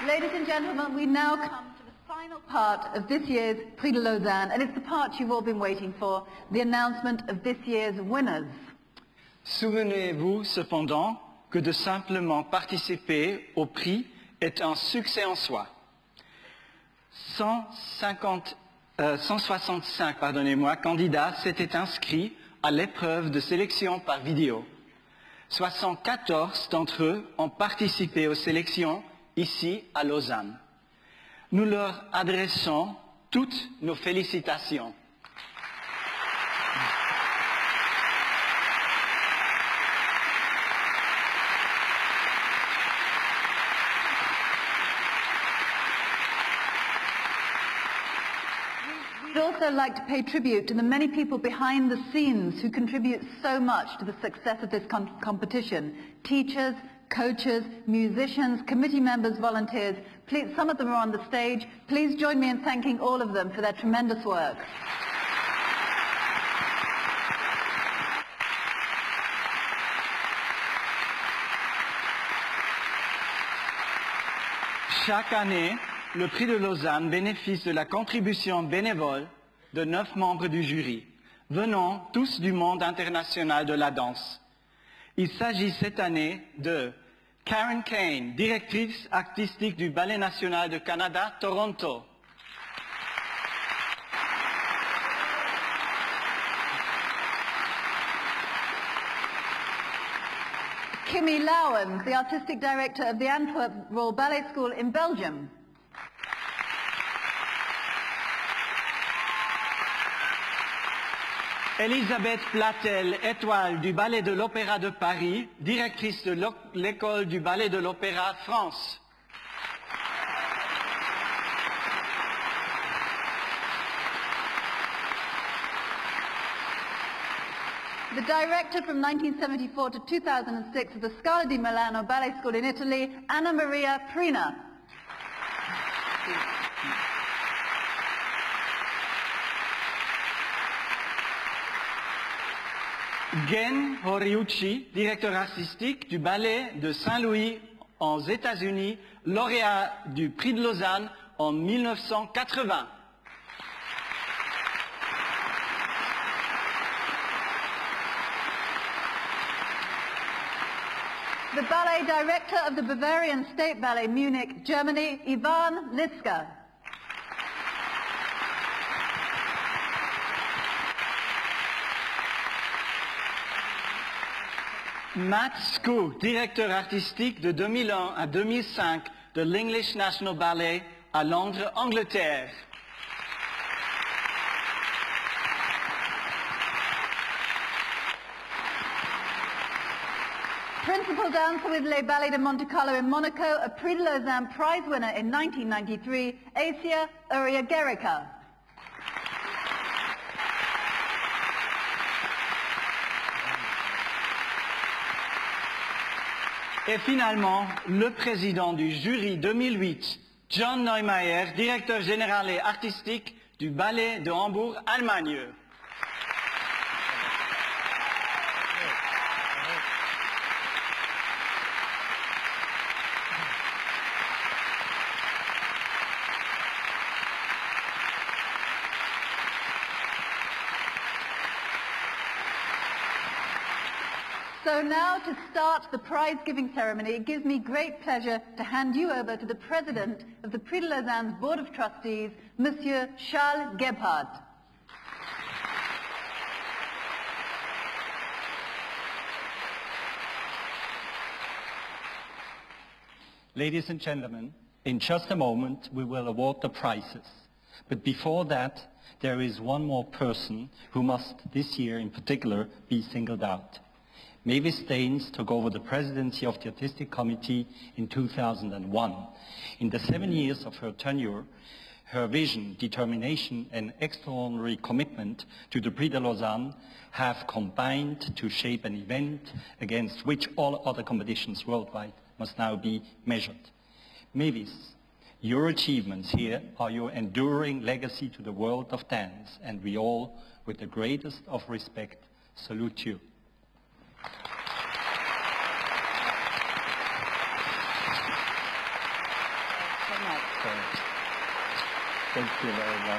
Ladies and gentlemen, we now come to the final part of this year's Prix de Lausanne, and it's the part you've all been waiting for, the announcement of this year's winners. Souvenez-vous cependant que de simplement participer au prix est un succès en soi. 165 candidats s'étaient inscrits à l'épreuve de sélection par vidéo. 74 d'entre eux ont participé aux sélections ici à Lausanne. Nous leur adressons toutes nos félicitations. We'd also like to pay tribute to the many people behind the scenes who contribute so much to the success of this competition. Teachers, coaches, musicians, committee members, volunteers. Please, some of them are on the stage. Please join me in thanking all of them for their tremendous work. Chaque année, le prix de Lausanne bénéficie de la contribution bénévole de 9 membres du jury, venant tous du monde international de la danse. Il s'agit cette année de Karen Kane, directrice artistique du Ballet national de Canada, Toronto. Kimmy Lowen, the artistic director of the Antwerp Royal Ballet School in Belgium. Elisabeth Platel, étoile du Ballet de l'Opéra de Paris, directrice de l'école du Ballet de l'Opéra France. The director from 1974 to 2006 of the Scala di Milano Ballet School in Italy, Anna Maria Prina. Gen Horiuchi, directeur artistique du Ballet de Saint-Louis aux États-Unis, lauréat du Prix de Lausanne en 1980. The ballet director of the Bavarian State Ballet, Munich, Germany, Ivan Liska. Matt Skoo, directeur artistique de 2001 à 2005 de l'English National Ballet à Londres, Angleterre. Principal dancer with Les Ballets de Monte Carlo in Monaco, a Prix de Lausanne prize winner in 1993, Asia Uriagerica. Et finalement, le président du jury 2008, John Neumeier, directeur général et artistique du Ballet de Hambourg, Allemagne. So now, to start the prize-giving ceremony, it gives me great pleasure to hand you over to the President of the Prix de Lausanne's Board of Trustees, Monsieur Charles Gebhardt. Ladies and gentlemen, in just a moment we will award the prizes. But before that, there is one more person who must, this year in particular, be singled out. Mavis Staines took over the presidency of the Artistic Committee in 2001. In the 7 years of her tenure, her vision, determination and extraordinary commitment to the Prix de Lausanne have combined to shape an event against which all other competitions worldwide must now be measured. Mavis, your achievements here are your enduring legacy to the world of dance, and we all, with the greatest of respect, salute you. Thank you very much.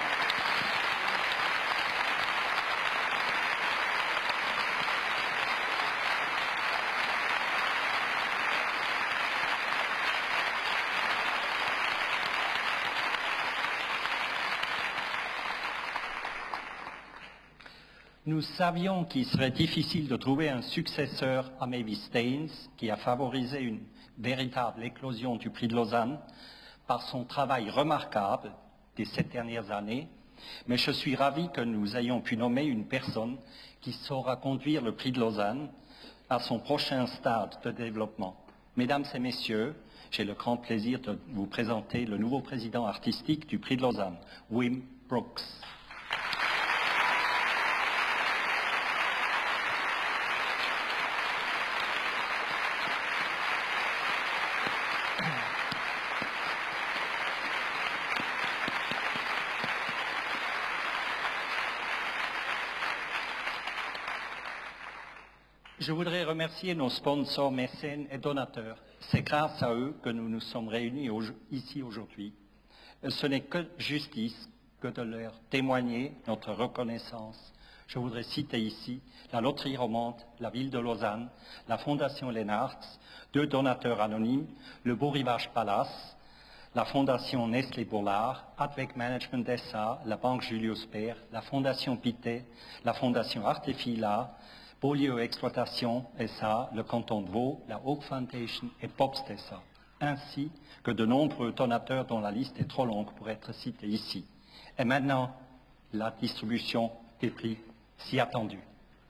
Nous savions qu'il serait difficile de trouver un successeur à Mavis Staines, qui a favorisé une véritable éclosion du prix de Lausanne par son travail remarquable des 7 dernières années, mais je suis ravi que nous ayons pu nommer une personne qui saura conduire le prix de Lausanne à son prochain stade de développement. Mesdames et messieurs, j'ai le grand plaisir de vous présenter le nouveau président artistique du prix de Lausanne, Wim Brooks. Je voudrais remercier nos sponsors, mécènes et donateurs. C'est grâce à eux que nous nous sommes réunis ici aujourd'hui. Ce n'est que justice que de leur témoigner notre reconnaissance. Je voudrais citer ici la Loterie Romande, la Ville de Lausanne, la Fondation Lennartz, 2 donateurs anonymes, le Beau Rivage Palace, la Fondation Nestlé Bollard, Advec Management SA, la Banque Julius Baer, la Fondation Pité, la Fondation Artefila, Beaulieu Exploitation SA, le canton de Vaud, la Oak Foundation et Pops SA, ainsi que de nombreux donateurs dont la liste est trop longue pour être citée ici. Et maintenant, la distribution des prix si attendue.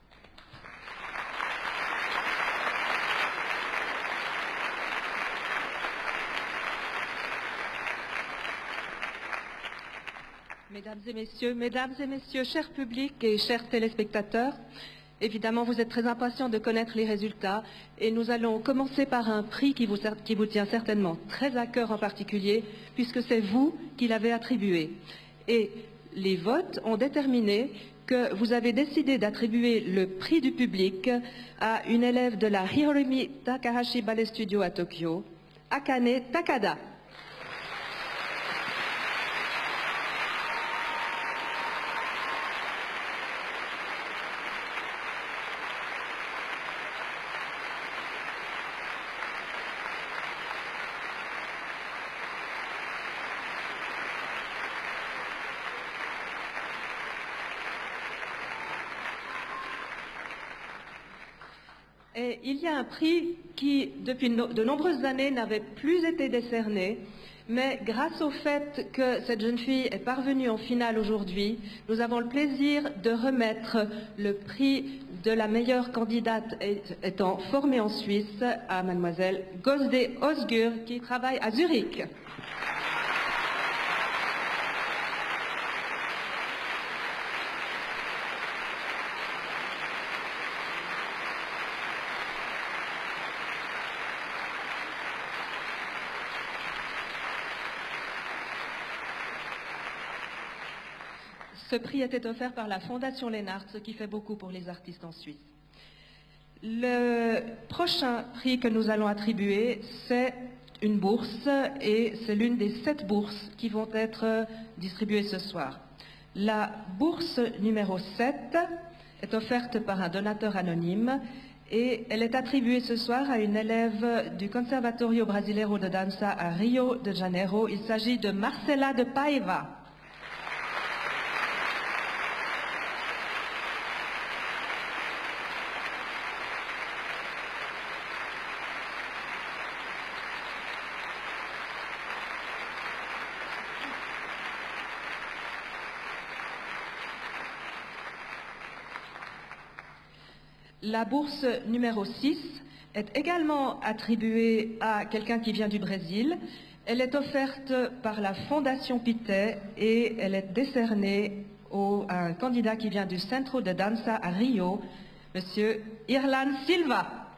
Mesdames et messieurs, chers publics et chers téléspectateurs, évidemment, vous êtes très impatients de connaître les résultats et nous allons commencer par un prix qui vous tient certainement très à cœur en particulier, puisque c'est vous qui l'avez attribué. Et les votes ont déterminé que vous avez décidé d'attribuer le prix du public à une élève de la Hiromi Takahashi Ballet Studio à Tokyo, Akane Takada. Et il y a un prix qui, depuis de nombreuses années, n'avait plus été décerné, mais grâce au fait que cette jeune fille est parvenue en finale aujourd'hui, nous avons le plaisir de remettre le prix de la meilleure candidate étant formée en Suisse à mademoiselle Gosde Osgur, qui travaille à Zurich. Ce prix était offert par la Fondation Lennartz, ce qui fait beaucoup pour les artistes en Suisse. Le prochain prix que nous allons attribuer, c'est une bourse, et c'est l'une des 7 bourses qui vont être distribuées ce soir. La bourse numéro 7 est offerte par un donateur anonyme et elle est attribuée ce soir à une élève du Conservatorio Brasileiro de Dança à Rio de Janeiro. Il s'agit de Marcela de Paiva. La bourse numéro 6 est également attribuée à quelqu'un qui vient du Brésil. Elle est offerte par la Fondation Pité et elle est décernée à un candidat qui vient du Centro de Dança à Rio, Monsieur Irlan Silva.